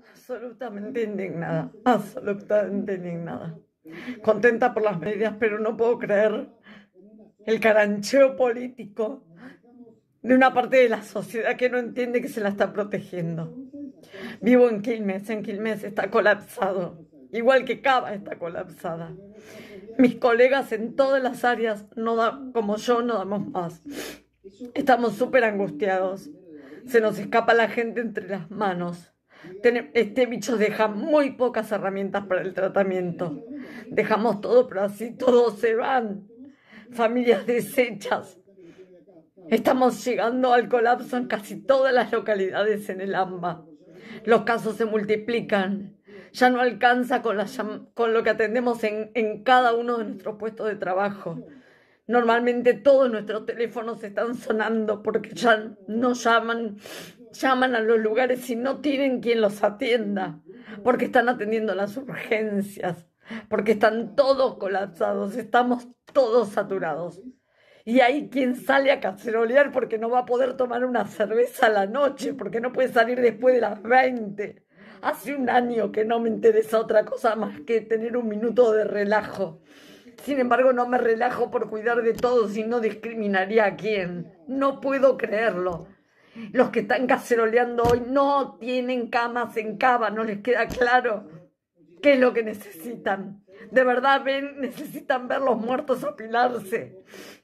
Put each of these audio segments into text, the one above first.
Absolutamente indignada, absolutamente indignada. Contenta por las medidas, pero no puedo creer el carancheo político de una parte de la sociedad que no entiende que se la está protegiendo. Vivo en Quilmes está colapsado, igual que Cava está colapsada. Mis colegas en todas las áreas, como yo, no damos más. Estamos súper angustiados. Se nos escapa la gente entre las manos. Este bicho deja muy pocas herramientas para el tratamiento. Dejamos todo, pero así todos se van. Familias deshechas. Estamos llegando al colapso en casi todas las localidades en el AMBA. Los casos se multiplican. Ya no alcanza con lo que atendemos en cada uno de nuestros puestos de trabajo. Normalmente todos nuestros teléfonos están sonando porque ya no llaman a los lugares y no tienen quien los atienda, porque están atendiendo las urgencias, porque están todos colapsados, estamos todos saturados. Y hay quien sale a cacerolear porque no va a poder tomar una cerveza a la noche, porque no puede salir después de las 20. Hace un año que no me interesa otra cosa más que tener un minuto de relajo. Sin embargo, no me relajo por cuidar de todos y no discriminaría a quién. No puedo creerlo. Los que están caceroleando hoy no tienen camas en Cava, no les queda claro qué es lo que necesitan. De verdad, necesitan ver los muertos apilarse.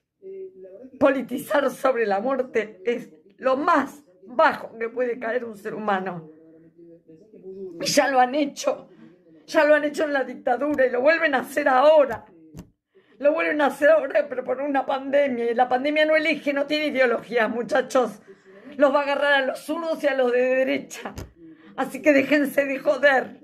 Politizar sobre la muerte es lo más bajo que puede caer un ser humano. Y ya lo han hecho en la dictadura y lo vuelven a hacer ahora. Lo vuelven a hacer ahora, pero por una pandemia. Y la pandemia no elige, no tiene ideología, muchachos. Los va a agarrar a los zurdos y a los de derecha. Así que déjense de joder.